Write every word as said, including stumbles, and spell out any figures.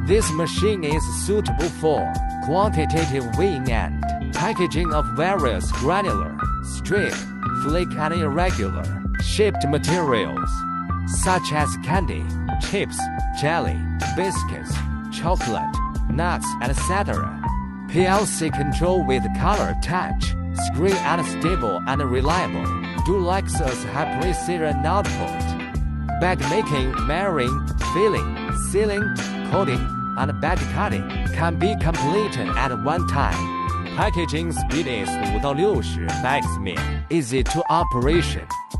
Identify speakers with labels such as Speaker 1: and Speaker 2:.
Speaker 1: This machine is suitable for quantitative weighing and packaging of various granular, strip, flake and irregular shaped materials, such as candy, chips, jelly, biscuits, chocolate, nuts, et cetera. P L C control with color touch, screen and stable and reliable. Do Lexus have precision output. Bag making, marrying, filling, sealing, coating, and bag cutting can be completed at one time. Packaging speed is five到六十 bags mean easy to operation.